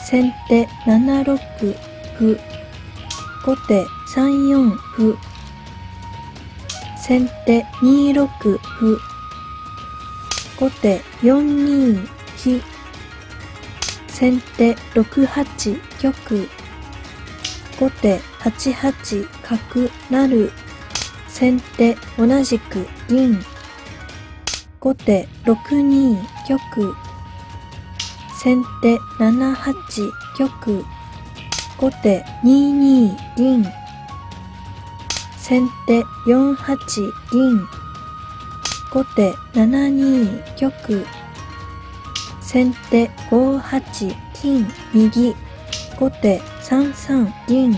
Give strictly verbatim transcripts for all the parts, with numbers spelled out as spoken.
先手ななろく歩、後手さんよん歩、先手にろく歩、後手よんに飛、先手ろくはち玉、後手はちはち角成、先手同じく銀、後手ろくに玉、先手ななはち玉、後手にに銀、先手よんはち銀、後手ななに玉、先手ごはち金右、後手さんさん銀、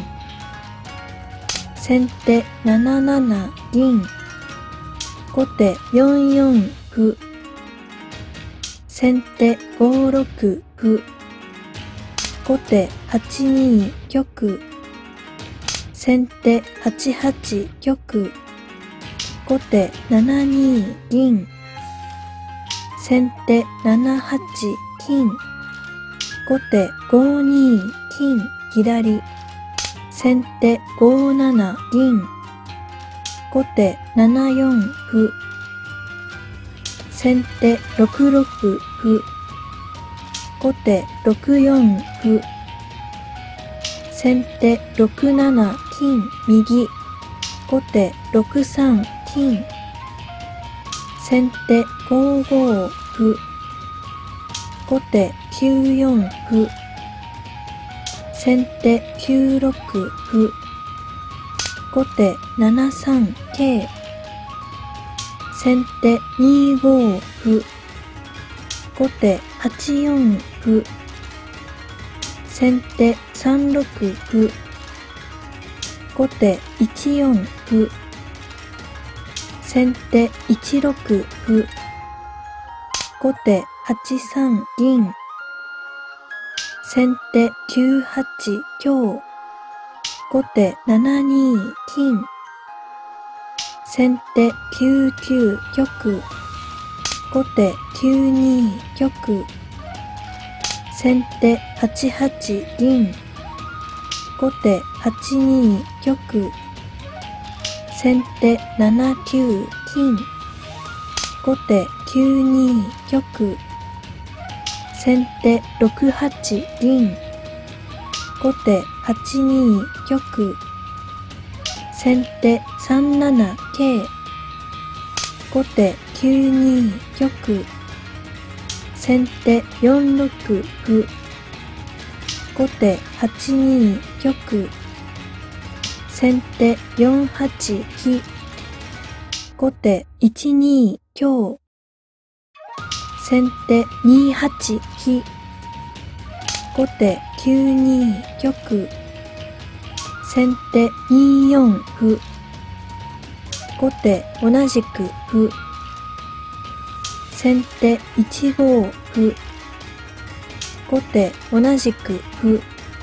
先手なななな銀、後手よんよん歩、先手ごろく歩、後手はちに玉、先手はちはち玉、後手ななに銀、先手ななはち金、後手ごに金左、先手ごなな銀、後手ななよん歩、先手ろくろく歩、後手ろくよん歩、先手ろくなな金右、後手ろくさん金、先手ごご歩、後手きゅうよん歩、先手きゅうろく歩、後手ななさん桂、先手にご歩、後手はちよん歩、先手さんろく歩、後手いちよん歩、先手いちろく歩、後手はちさん銀、先手きゅうはち香、後手ななに金、先手きゅうきゅう玉、後手きゅうに玉、先手はちはち銀、後手はちに玉、先手ななきゅう金、後手きゅうに玉、先手ろくはち銀、後手はちに玉、先手さんなな桂、後手きゅうに玉、先手よんろく歩、後手はちに玉、先手よんはち飛、後手いちに香、先手にはち飛、後手きゅうに玉、先手によん歩、後手同じく歩、先手いちご歩、後手同じく歩、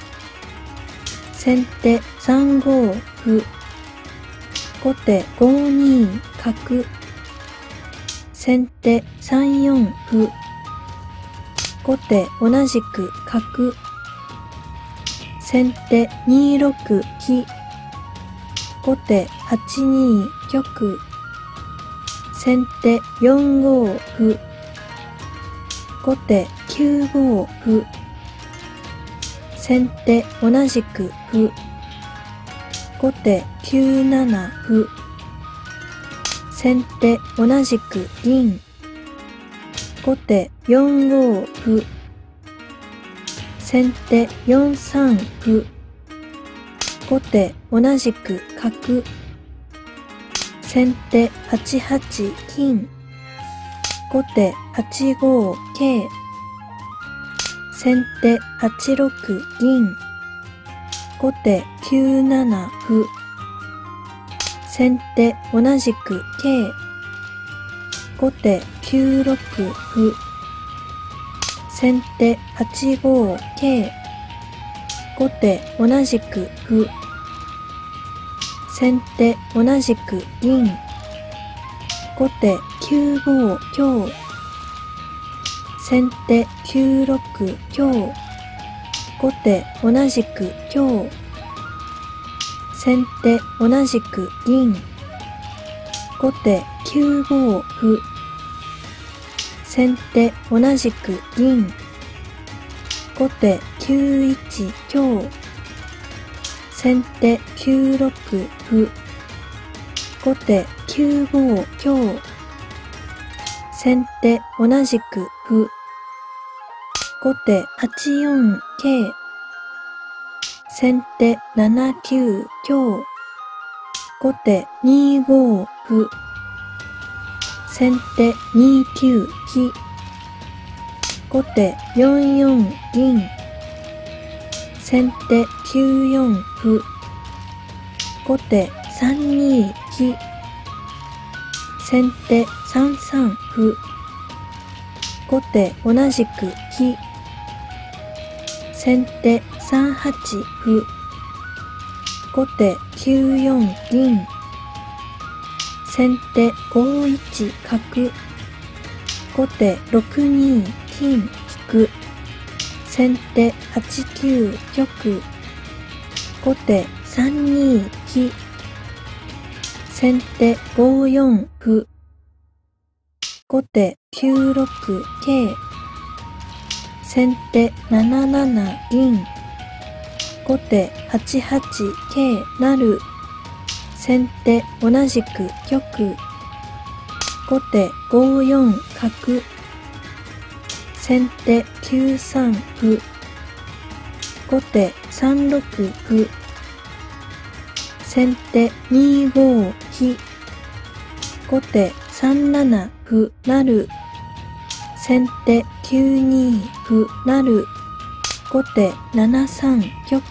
先手さんご歩、後手ごに角、先手さんよん歩、後手同じく角、先手にろく飛、後手はちに玉、先手よんご歩、後手きゅうご歩、先手同じく歩、後手きゅうなな歩、先手同じく銀、後手よんご歩、先手よんさん歩、後手同じく角、先手はちはち金、後手はちご桂、先手はちろく銀、後手きゅうなな歩、先手同じく桂、後手きゅうろく歩、先手はちご桂、後手同じく歩、先手同じく銀、後手きゅうご香、先手きゅうろく香、 後手同じく香。先手同じく銀。後手きゅうご歩。先手同じく銀。後手きゅういち香。先手きゅうろく歩。後手きゅうご香。先手同じく歩。後手はちよん桂。先手ななきゅう香。後手にご歩。先手にきゅう飛。後手よんよん銀。先手きゅうよん歩。後手さんに飛。先手さんさん歩。後手同じく飛。先手さんはち歩。後手きゅうよん銀。先手ごいち角。後手ろくに金引く。先手はちきゅう玉。後手さんに飛。先手ごよん歩。後手きゅうろく桂。先手なななな銀。後手はちはち桂成。先手同じく玉。後手ごよん角。先手きゅうさん歩。後手さんろく歩。先手にご飛。後手さんなな歩成。先手きゅうに歩成。後手ななさん玉。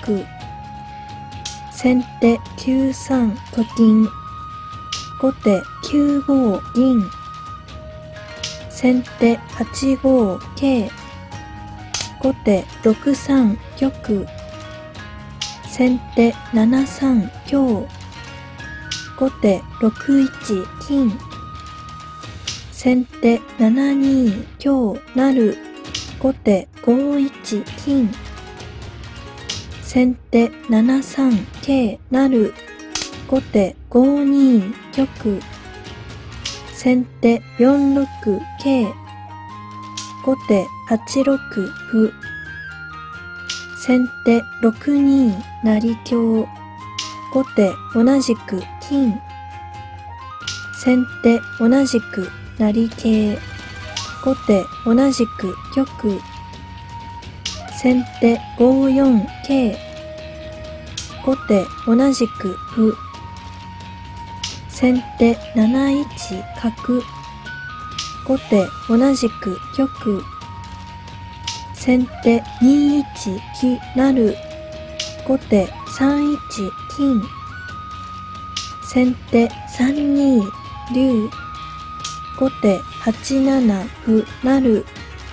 先手きゅうさんと金。後手きゅうご銀。先手はちご桂。後手ろくさん玉。先手ななさん香。後手ろくいち金。先手ななに香成。後手ごいち金。先手ななさん桂成。後手ごに玉。先手よんろく桂。後手はちろく歩。先手ろくに成香。後手同じく金。先手同じく成桂。後手同じく玉。先手ごよん桂。後手同じく歩。先手なないち角。後手同じく玉。先手にいち飛成。後手さんいち金。先手さんに竜。後手はちなな歩成。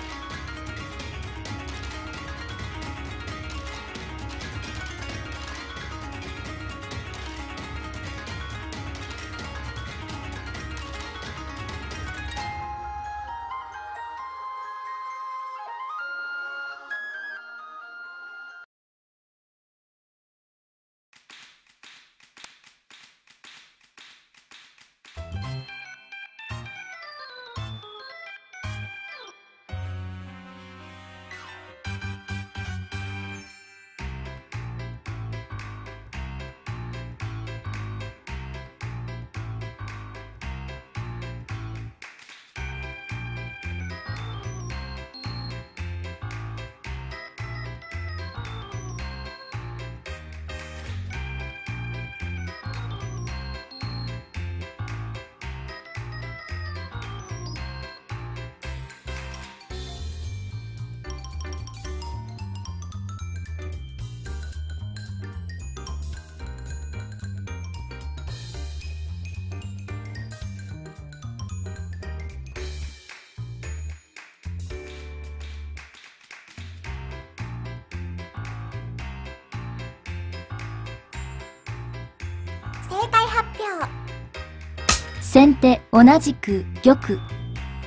正解発表。 先手同じく玉。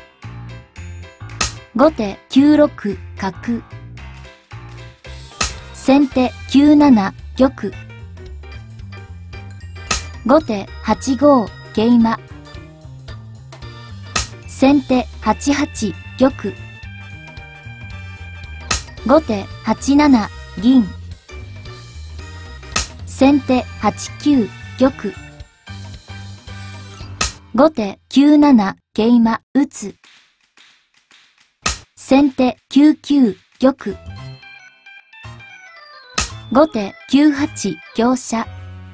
後手きゅうろく角。 先手きゅうなな玉。後手はちご桂馬。先手はちはち玉。後手はちなな銀。先手はちきゅう玉。後手きゅうなな桂馬打つ。先手きゅうきゅう玉。後手きゅうはち香車。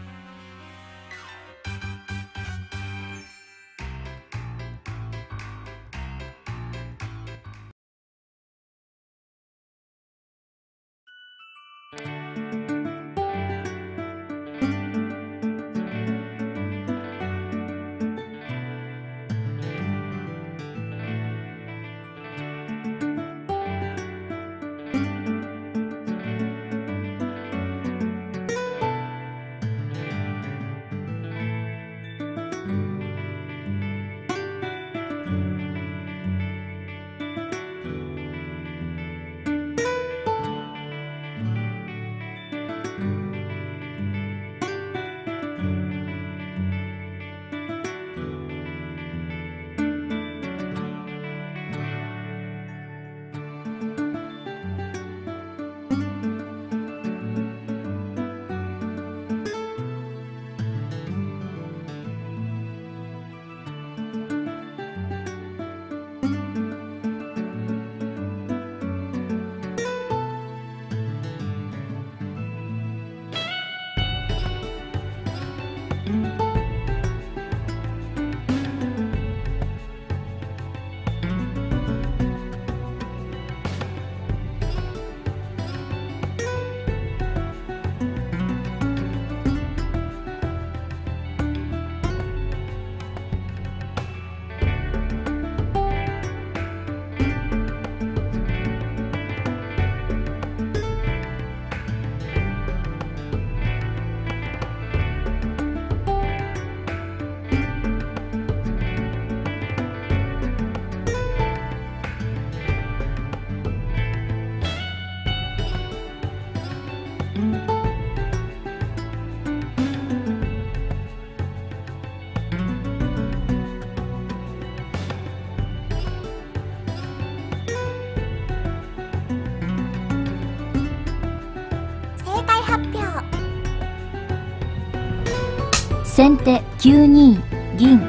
先手きゅうに銀。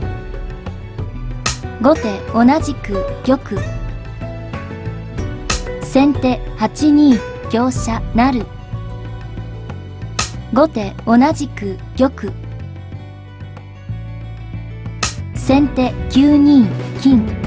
後手同じく玉。先手はちに香車成。後手同じく玉。先手きゅうに金。